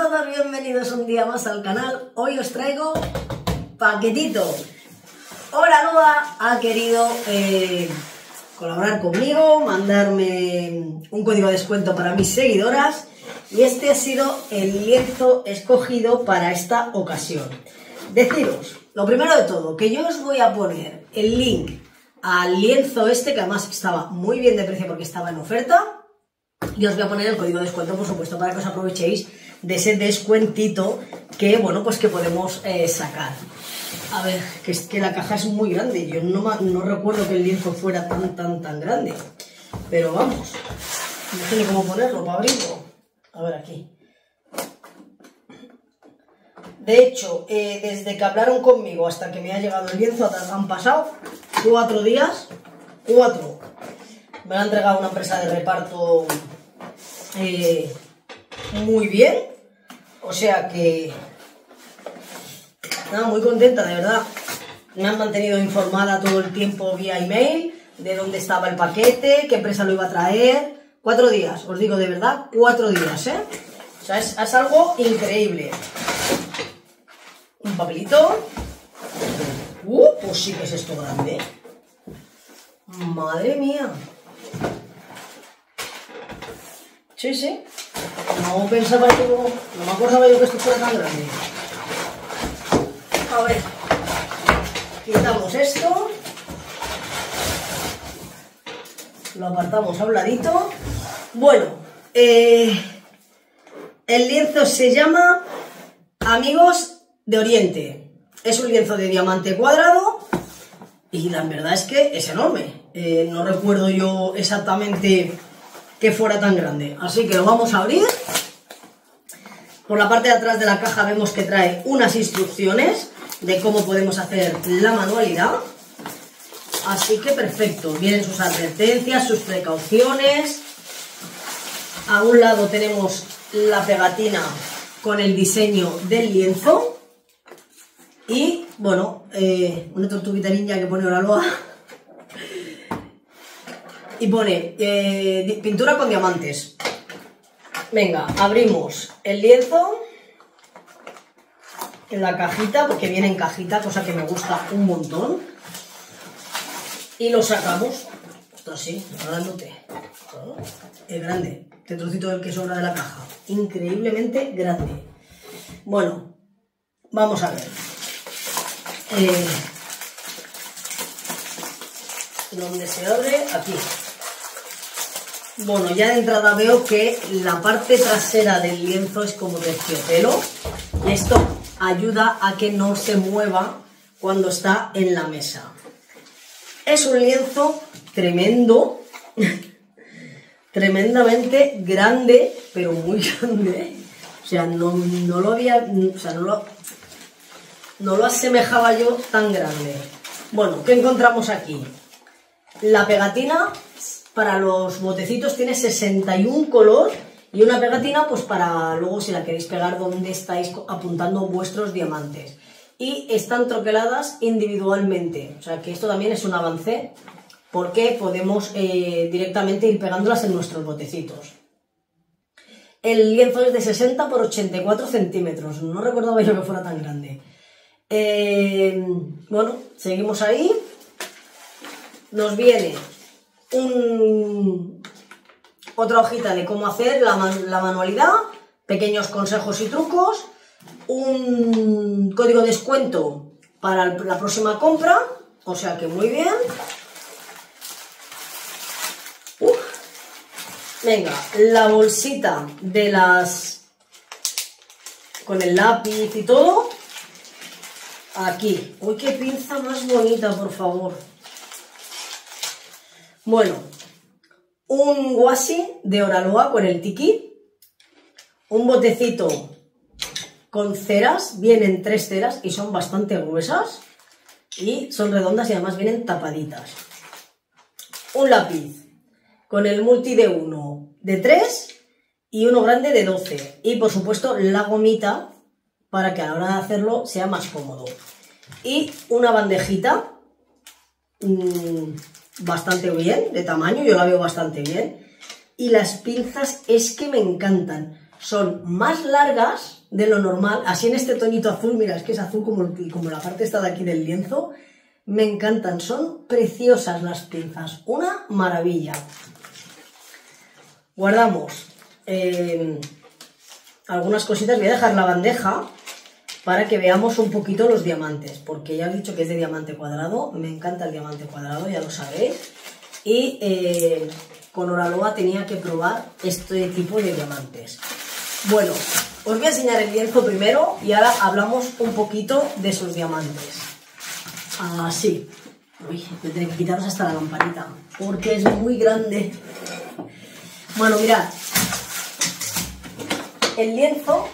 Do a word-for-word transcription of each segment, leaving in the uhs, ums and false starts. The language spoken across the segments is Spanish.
todos, bienvenidos un día más al canal. Hoy os traigo paquetito. Oraloa ha querido eh, colaborar conmigo, mandarme un código de descuento para mis seguidoras y este ha sido el lienzo escogido para esta ocasión. Deciros, lo primero de todo, que yo os voy a poner el link al lienzo este, que además estaba muy bien de precio porque estaba en oferta. Y os voy a poner el código de descuento, por supuesto, para que os aprovechéis de ese descuentito que, bueno, pues que podemos eh, sacar. A ver, que es que la caja es muy grande. Yo no, no recuerdo que el lienzo fuera tan, tan, tan grande. Pero vamos, no sé ni cómo ponerlo para abrirlo. A ver, aquí. De hecho, eh, desde que hablaron conmigo hasta que me ha llegado el lienzo han pasado cuatro días. Cuatro. Me lo ha entregado una empresa de reparto eh, muy bien. O sea que... Nada, muy contenta, de verdad. Me han mantenido informada todo el tiempo vía email de dónde estaba el paquete, qué empresa lo iba a traer. Cuatro días, os digo de verdad, cuatro días, ¿eh? O sea, es, es algo increíble. Un papelito. Uh, pues sí que es esto grande. Madre mía. Sí, sí. No pensaba yo, no me acordaba yo que esto fuera tan grande. A ver. Quitamos esto. Lo apartamos a un ladito. Bueno, eh, el lienzo se llama Amigos de Oriente. Es un lienzo de diamante cuadrado y la verdad es que es enorme. Eh, no recuerdo yo exactamente que fuera tan grande. Así que lo vamos a abrir. Por la parte de atrás de la caja vemos que trae unas instrucciones de cómo podemos hacer la manualidad. Así que perfecto. Vienen sus advertencias, sus precauciones. A un lado tenemos la pegatina con el diseño del lienzo. Y, bueno, eh, una tortuguita ninja que pone Oraloa. Y pone eh, pintura con diamantes. Venga, abrimos el lienzo en la cajita, porque viene en cajita, cosa que me gusta un montón. Y lo sacamos. Esto así, grandote. Es grande. Este trocito del que sobra de la caja. Increíblemente grande. Bueno, vamos a ver. Eh, ¿Dónde se abre? Aquí. Bueno, ya de entrada veo que la parte trasera del lienzo es como terciopelo y esto ayuda a que no se mueva cuando está en la mesa. Es un lienzo tremendo, tremendamente grande, pero muy grande. O sea, no, no lo había, o sea, no lo, no lo asemejaba yo tan grande. Bueno, ¿qué encontramos aquí? La pegatina para los botecitos tiene sesenta y un color y una pegatina pues para luego si la queréis pegar donde estáis apuntando vuestros diamantes. Y están troqueladas individualmente, o sea que esto también es un avance porque podemos eh, directamente ir pegándolas en nuestros botecitos. El lienzo es de sesenta por ochenta y cuatro centímetros, no recordaba yo que fuera tan grande. Eh, bueno, seguimos ahí. Nos viene un, otra hojita de cómo hacer la, man, la manualidad, pequeños consejos y trucos, un código de descuento para la próxima compra, o sea que muy bien. Uf. Venga, la bolsita de las con el lápiz y todo, aquí. Uy, qué pinza más bonita, por favor. Bueno, un washi de Oraloa con el tiki, un botecito con ceras, vienen tres ceras y son bastante gruesas y son redondas y además vienen tapaditas. Un lápiz con el multi de uno de tres y uno grande de doce y por supuesto la gomita para que a la hora de hacerlo sea más cómodo. Y una bandejita mmm, bastante bien, de tamaño, yo la veo bastante bien. Y las pinzas es que me encantan. son más largas de lo normal, así en este tonito azul, mira, es que es azul como, como la parte esta de aquí del lienzo. Me encantan, son preciosas las pinzas, una maravilla. Guardamos eh, algunas cositas, voy a dejar la bandeja para que veamos un poquito los diamantes, porque ya he dicho que es de diamante cuadrado, me encanta el diamante cuadrado, ya lo sabéis, y eh, con Oraloa tenía que probar este tipo de diamantes. Bueno, os voy a enseñar el lienzo primero y ahora hablamos un poquito de sus diamantes. Así. Uy, me tengo que quitaros hasta la lamparita, porque es muy grande. Bueno, mirad. El lienzo...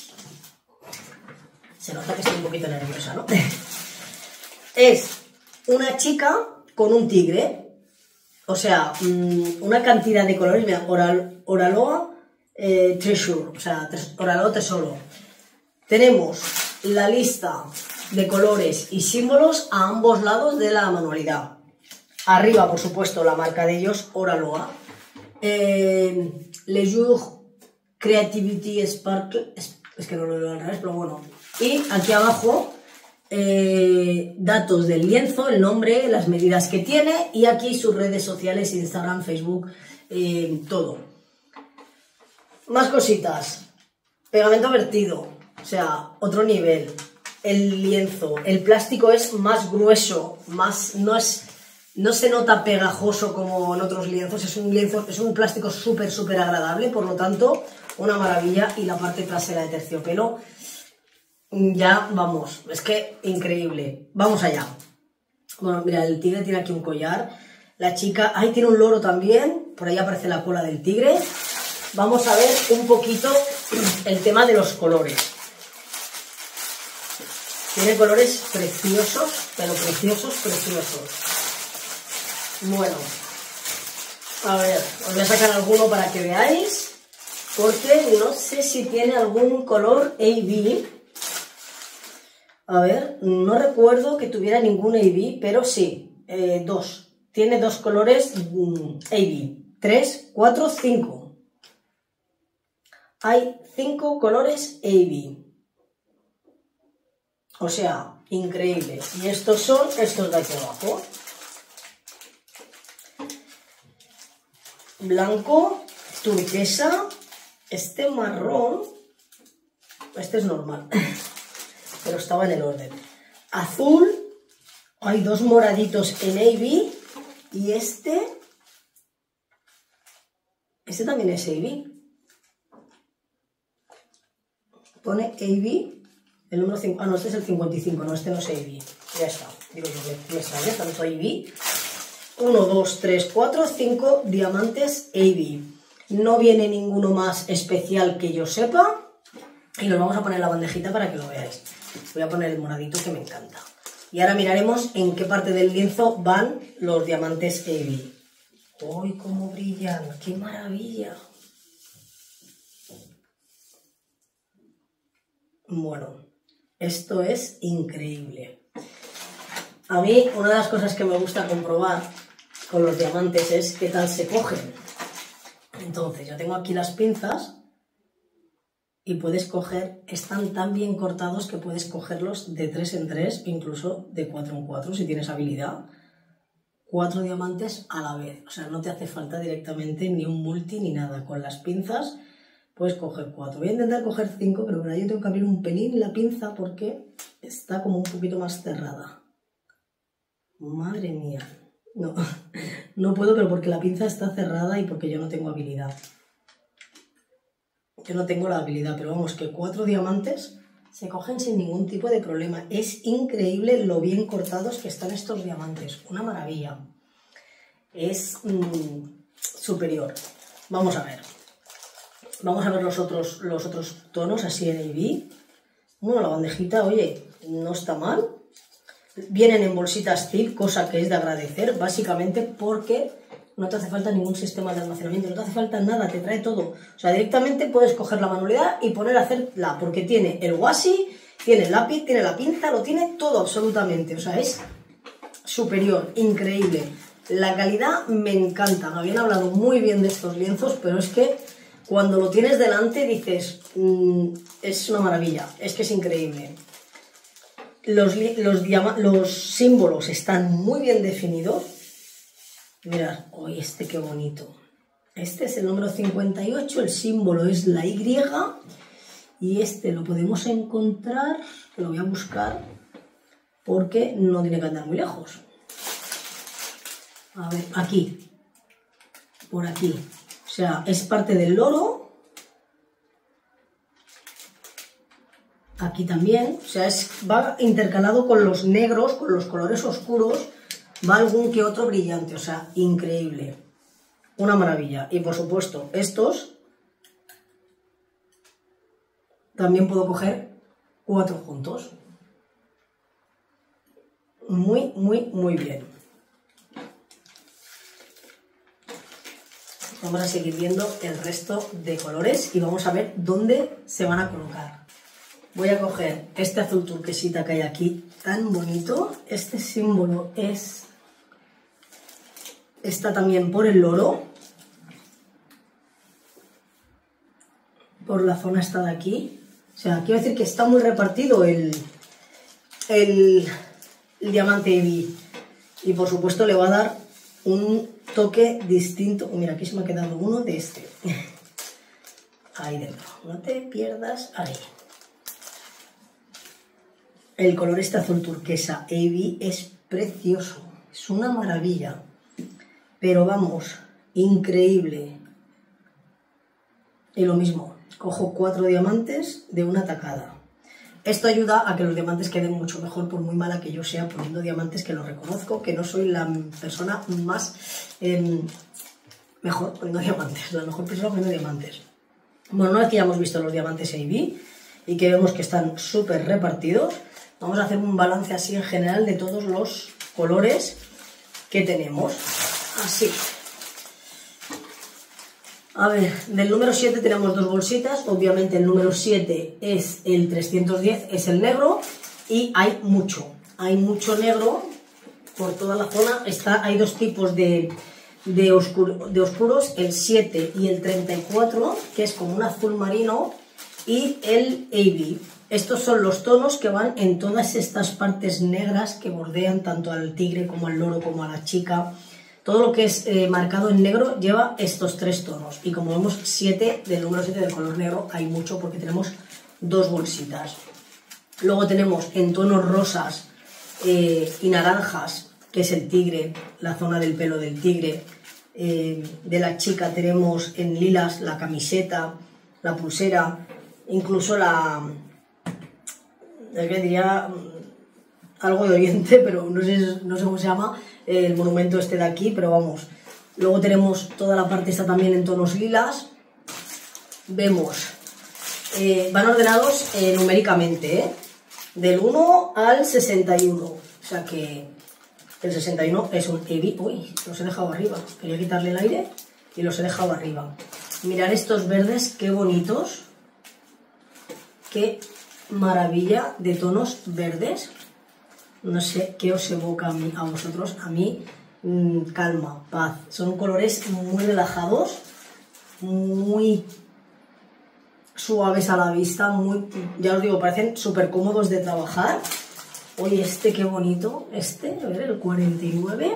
Se nota que estoy un poquito nerviosa, ¿no? Es una chica con un tigre. O sea, una cantidad de colores. Mira, Oral, Oraloa eh, Treasure. O sea, Oraloa Tesoro. Tenemos la lista de colores y símbolos a ambos lados de la manualidad. Arriba, por supuesto, la marca de ellos, Oraloa. Eh, Le Jour Creativity Sparkle. Es, es que no lo veo al revés, pero bueno. Y aquí abajo, eh, datos del lienzo, el nombre, las medidas que tiene y aquí sus redes sociales, Instagram, Facebook, eh, todo. Más cositas. Pegamento vertido, o sea, otro nivel. El lienzo, el plástico es más grueso, más no es, no se nota pegajoso como en otros lienzos, es un lienzo, es un plástico súper, súper agradable, por lo tanto, una maravilla. Y la parte trasera de terciopelo, ya vamos, es que increíble. Vamos allá. Bueno, mira, el tigre tiene aquí un collar, la chica, ahí tiene un loro también, por ahí aparece la cola del tigre. Vamos a ver un poquito el tema de los colores. Tiene colores preciosos, pero preciosos, preciosos. Bueno, a ver, os voy a sacar alguno para que veáis, porque no sé si tiene algún color A B. A ver, no recuerdo que tuviera ningún A B, pero sí, eh, dos. Tiene dos colores mm, A B. Tres, cuatro, cinco. Hay cinco colores A B. O sea, increíble. Y estos son estos de aquí abajo. Blanco, turquesa, este marrón, este es normal, pero estaba en el orden. Azul, hay dos moraditos en A B y este, este también es A B. Pone A B. El número cinco, ah, no, este es el cincuenta y cinco, no, este no es A B. Ya está, digo yo que me extraña, tanto A B. uno, dos, tres, cuatro, cinco diamantes A B. No viene ninguno más especial que yo sepa. Y los vamos a poner en la bandejita para que lo veáis. Voy a poner el moradito que me encanta. Y ahora miraremos en qué parte del lienzo van los diamantes A B. ¡Uy, cómo brillan! ¡Qué maravilla! Bueno. Esto es increíble. A mí, una de las cosas que me gusta comprobar con los diamantes es qué tal se cogen. Entonces, yo tengo aquí las pinzas y puedes coger, están tan bien cortados que puedes cogerlos de tres en tres, incluso de cuatro en cuatro, si tienes habilidad. Cuatro diamantes a la vez. O sea, no te hace falta directamente ni un multi ni nada. Con las pinzas puedes coger cuatro. Voy a intentar coger cinco, pero para ello tengo que abrir un pelín la pinza porque está como un poquito más cerrada. Madre mía. No, no puedo, pero porque la pinza está cerrada y porque yo no tengo habilidad. Yo no tengo la habilidad, pero vamos, que cuatro diamantes se cogen sin ningún tipo de problema. Es increíble lo bien cortados que están estos diamantes. Una maravilla. Es mmm, superior. Vamos a ver. Vamos a ver los otros, los otros tonos así en A B. Bueno, la bandejita, oye, no está mal. Vienen en bolsitas zip, cosa que es de agradecer, básicamente porque no te hace falta ningún sistema de almacenamiento, no te hace falta nada, te trae todo. O sea, directamente puedes coger la manualidad y poner a hacerla, porque tiene el washi, tiene el lápiz, tiene la pinza, lo tiene todo absolutamente. O sea, es superior, increíble. La calidad me encanta. Me habían hablado muy bien de estos lienzos, pero es que cuando lo tienes delante dices, mmm, es una maravilla, es que es increíble. Los, los, los símbolos están muy bien definidos. Mirad, hoy oh, este qué bonito. Este es el número cincuenta y ocho, el símbolo es la Y y este lo podemos encontrar, lo voy a buscar porque no tiene que andar muy lejos. A ver, aquí, por aquí, o sea, es parte del loro. Aquí también, o sea, es, va intercalado con los negros, con los colores oscuros, va algún que otro brillante, o sea, increíble. Una maravilla. Y por supuesto, estos también puedo coger cuatro juntos. Muy, muy, muy bien. Vamos a seguir viendo el resto de colores y vamos a ver dónde se van a colocar. Voy a coger este azul turquesita que hay aquí, tan bonito. Este símbolo es... está también por el loro. Por la zona esta de aquí. O sea, quiero decir que está muy repartido el, el, el diamante A B. Y por supuesto le va a dar un toque distinto. Mira, aquí se me ha quedado uno de este. Ahí dentro. No te pierdas ahí. El color este azul turquesa A B es precioso. Es una maravilla. Pero vamos, increíble. Y lo mismo, cojo cuatro diamantes de una tacada. Esto ayuda a que los diamantes queden mucho mejor, por muy mala que yo sea poniendo diamantes, que lo reconozco, que no soy la persona más eh, mejor poniendo diamantes, la mejor persona poniendo diamantes. Bueno, una vez que ya hemos visto los diamantes A B y que vemos que están súper repartidos, vamos a hacer un balance así en general de todos los colores que tenemos. Así. A ver, del número siete tenemos dos bolsitas. Obviamente el número siete es el trescientos diez, es el negro. Y hay mucho, hay mucho negro por toda la zona. Está, hay dos tipos de, de, oscuro, de oscuros, el siete y el treinta y cuatro, que es como un azul marino, y el A B. Estos son los tonos que van en todas estas partes negras que bordean tanto al tigre como al loro como a la chica. Todo lo que es eh, marcado en negro lleva estos tres tonos. Y como vemos, siete del número siete del color negro hay mucho porque tenemos dos bolsitas. Luego tenemos en tonos rosas eh, y naranjas, que es el tigre, la zona del pelo del tigre. Eh, de la chica tenemos en lilas la camiseta, la pulsera, incluso la... yo diría algo de Oriente, pero no sé, no sé cómo se llama el monumento este de aquí, pero vamos. Luego tenemos toda la parte esta también en tonos lilas. Vemos, eh, van ordenados eh, numéricamente, ¿eh? Del uno al sesenta y uno. O sea que el sesenta y uno es un A B. Uy, los he dejado arriba. Quería quitarle el aire y los he dejado arriba. Mirad estos verdes, qué bonitos. Qué maravilla de tonos verdes. No sé qué os evoca a, mí, a vosotros. A mí, mmm, calma, paz. Son colores muy relajados, muy suaves a la vista, muy, ya os digo, parecen súper cómodos de trabajar. Oye, este qué bonito. Este, a ver, el cuarenta y nueve.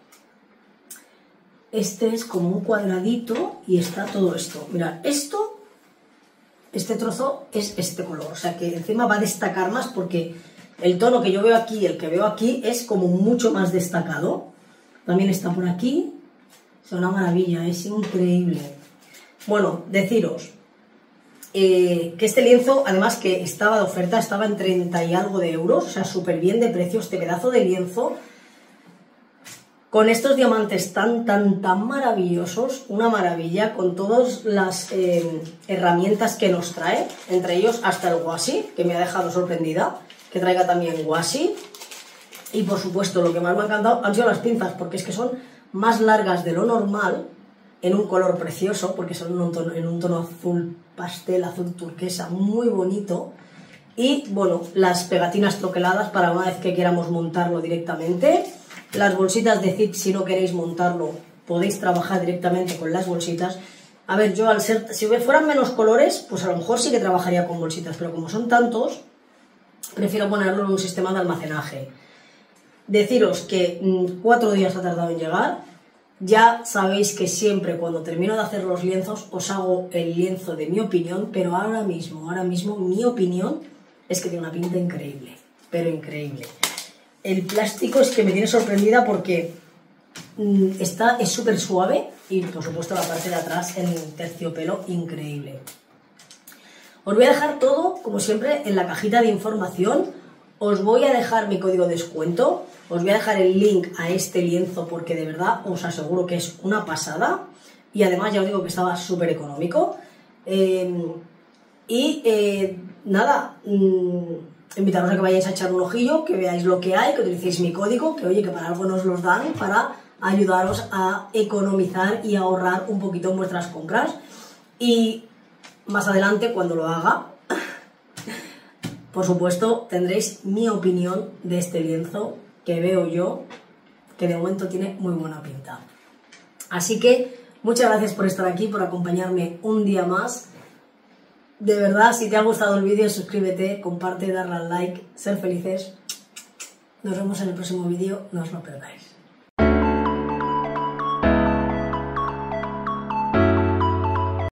Este es como un cuadradito y está todo esto. Mirad, esto, este trozo es este color. O sea que encima va a destacar más porque el tono que yo veo aquí y el que veo aquí es como mucho más destacado. También está por aquí. Es una maravilla, es increíble. Bueno, deciros eh, que este lienzo, además que estaba de oferta, estaba en treinta y algo de euros. O sea, súper bien de precio este pedazo de lienzo. Con estos diamantes tan, tan, tan maravillosos. Una maravilla, con todas las eh, herramientas que nos trae. Entre ellos hasta el washi, que me ha dejado sorprendida. Que traiga también washi. Y por supuesto lo que más me ha encantado han sido las pinzas, porque es que son más largas de lo normal, en un color precioso, porque son en un tono, en un tono azul pastel, azul turquesa, muy bonito. Y bueno, las pegatinas troqueladas para una vez que queramos montarlo directamente. Las bolsitas de zip, si no queréis montarlo, podéis trabajar directamente con las bolsitas. A ver, yo al ser, si fueran menos colores, pues a lo mejor sí que trabajaría con bolsitas, pero como son tantos, prefiero ponerlo en un sistema de almacenaje. Deciros que mmm, cuatro días ha tardado en llegar. Ya sabéis que siempre cuando termino de hacer los lienzos os hago el lienzo de mi opinión, pero ahora mismo, ahora mismo mi opinión es que tiene una pinta increíble, pero increíble. El plástico es que me tiene sorprendida porque mmm, está, es súper suave y por supuesto la parte de atrás en terciopelo increíble. Os voy a dejar todo, como siempre, en la cajita de información. Os voy a dejar mi código de descuento, os voy a dejar el link a este lienzo porque de verdad os aseguro que es una pasada y además ya os digo que estaba súper económico. Eh, y eh, nada, mmm, invitaros a que vayáis a echar un ojillo, que veáis lo que hay, que utilicéis mi código, que oye, que para algo nos los dan, para ayudaros a economizar y ahorrar un poquito en vuestras compras. Y más adelante, cuando lo haga, por supuesto, tendréis mi opinión de este lienzo que veo yo, que de momento tiene muy buena pinta. Así que muchas gracias por estar aquí, por acompañarme un día más. De verdad, si te ha gustado el vídeo, suscríbete, comparte, darle al like, ser felices. Nos vemos en el próximo vídeo, no os lo perdáis.